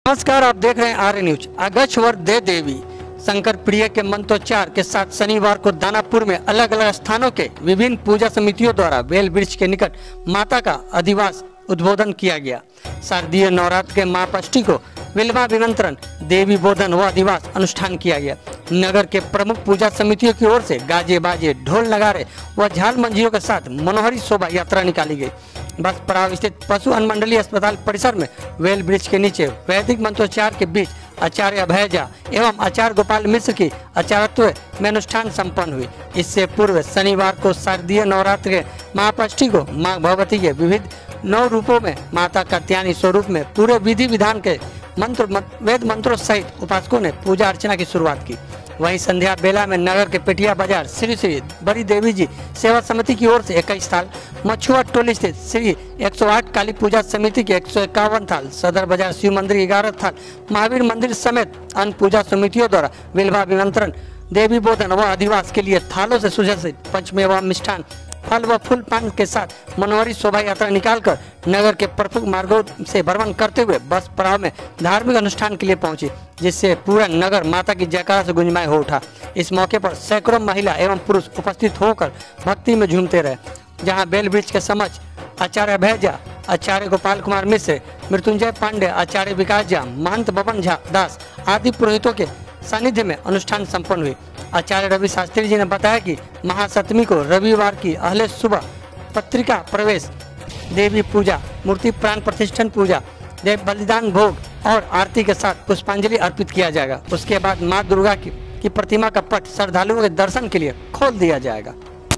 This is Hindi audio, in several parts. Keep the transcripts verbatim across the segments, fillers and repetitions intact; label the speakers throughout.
Speaker 1: नमस्कार, आप देख रहे हैं आर्य न्यूज। अगच्छ दे देवी शंकर प्रिय के मंत्रोच्चार के साथ शनिवार को दानापुर में अलग अलग स्थानों के विभिन्न पूजा समितियों द्वारा बेल वृक्ष के निकट माता का अधिवास उद्बोधन किया गया। शारदीय नवरात्र के महाष्टमी को विलवा विमंत्रण, देवी बोधन व अधिवास अनुष्ठान किया गया। नगर के प्रमुख पूजा समितियों की ओर से गाजे बाजे, ढोल नगारे व झाल मंजियों के साथ मनोहरी शोभा यात्रा निकाली गई। बस पड़ाव स्थित पशु अनुमंडलीय अस्पताल परिसर में वेल वृक्ष के नीचे वैदिक मंत्रोच्चार के बीच आचार्य अभय झा एवं आचार्य गोपाल मिश्र की आचार्यत्व में अनुष्ठान संपन्न हुई। इससे पूर्व शनिवार को शारदीय नवरात्र के महाष्टमी को मां भगवती के विविध नौ रूपों में माता कात्यायनी स्वरूप में पूरे विधि विधान के मंत्र वेद मंत्रों सहित उपासकों ने पूजा अर्चना की शुरुआत की। वहीं संध्या बेला में नगर के पेटिया बाजार श्री श्री बड़ी देवी जी सेवा समिति की ओर से इक्कीस थाल, मछुआ टोली स्थित श्री एक सौ आठ काली पूजा समिति के एक सौ इक्यावन थाल, सदर बाजार शिव मंदिर ग्यारह थाल, महावीर मंदिर समेत अन्य पूजा समितियों द्वारा विलवा विमंत्रण, देवी बोधन व अधिवास के लिए थालों से सुसज्जित पंचमेवा मिष्ठान, फल व फूल पान के साथ मनोहरी शोभा यात्रा निकालकर नगर के प्रमुख मार्गों से भ्रमण करते हुए बस पड़ाव में धार्मिक अनुष्ठान के लिए पहुंची, जिससे पूरा नगर माता की जयकारा से गुंजमय हो उठा। इस मौके पर सैकड़ों महिला एवं पुरुष उपस्थित होकर भक्ति में झूमते रहे। जहां बेल वृक्ष के समक्ष आचार्य अभय झा, आचार्य गोपाल कुमार मिश्र, मृत्युंजय पांडे, आचार्य विकास झा, महंत बबन झा दास आदि पुरोहितों के सानिध्य में अनुष्ठान संपन्न हुई। आचार्य रवि शास्त्री जी ने बताया कि महासप्तमी को रविवार की अहले सुबह पत्रिका प्रवेश, देवी पूजा, मूर्ति प्राण प्रतिष्ठान पूजा, देव बलिदान भोग और आरती के साथ पुष्पांजलि अर्पित किया जाएगा। उसके बाद मां दुर्गा की, की प्रतिमा का पट श्रद्धालुओं के दर्शन के लिए खोल दिया जाएगा।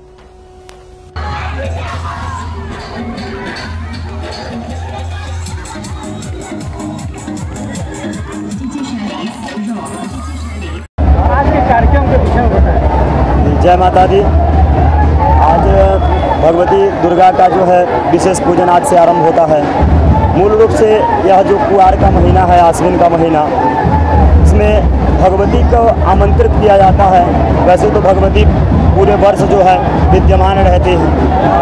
Speaker 1: कार्यक्रम के विषय में बताएं।
Speaker 2: जय माता दी। आज भगवती दुर्गा का जो है विशेष पूजन आज से आरंभ होता है। मूल रूप से यह जो कुआर का महीना है, आश्विन का महीना, इसमें भगवती को आमंत्रित किया जाता है। वैसे तो भगवती पूरे वर्ष जो है विद्यमान रहते हैं,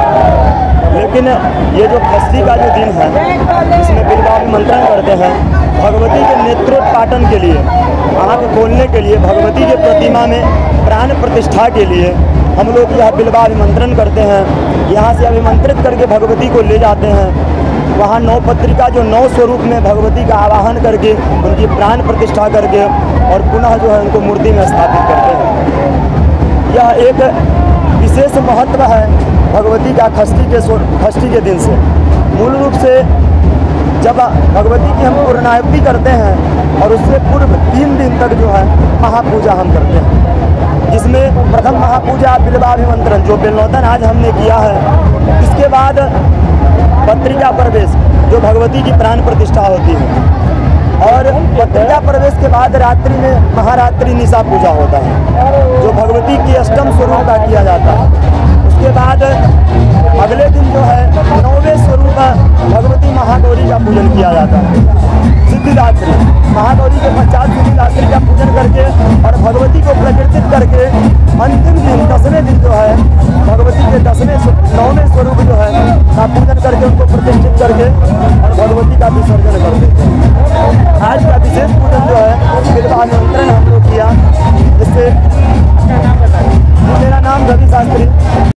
Speaker 2: लेकिन ये जो षष्ठी का जो दिन है इसमें विलवा विमंत्रण करते हैं। भगवती के नेत्रोत्पाटन के लिए, आँख खोलने के लिए, भगवती के प्रतिमा में प्राण प्रतिष्ठा के लिए हम लोग यह विलवा विमंत्रण करते हैं। यहाँ से अभिमंत्रित करके भगवती को ले जाते हैं। वहाँ नौ पत्रिका जो नौ स्वरूप में भगवती का आवाहन करके उनकी प्राण प्रतिष्ठा करके और पुनः जो है उनको मूर्ति में स्थापित करते हैं। यह एक विशेष महत्व है भगवती का षष्ठी के षष्ठी के दिन से। मूल रूप से जब भगवती की हम पूर्णाहुति करते हैं और उससे पूर्व तीन दिन तक जो है महापूजा हम करते हैं, जिसमें प्रथम महापूजा विलवा विमंत्रण जो बेलनौतन आज हमने किया है। इसके बाद पत्रिका प्रवेश जो भगवती की प्राण प्रतिष्ठा होती है, और पत्रिका प्रवेश के बाद रात्रि में महारात्रि निशा पूजा होता है जो भगवती की अष्टम स्वरूप का किया जाता है। उसके बाद अगले दिन जो है नौवें स्वरूप भगवती महागौरी का पूजन किया जाता है। सिद्धिदात्री महागौरी के पश्चात सिद्धिदात्री का पूजन करके और भगवती को प्रकीर्तित करके अंतिम दिन दसवें दिन जो है भगवती के दसवें नौवें स्वरूप जो है का पूजन करके उनको प्रतिष्ठित करके और भगवती का विसर्जन कर देते हैं। आज का विशेष पूजन जो है विलवा विमंत्रण हम लोग किया। जिससे मेरा नाम रवि शास्त्री।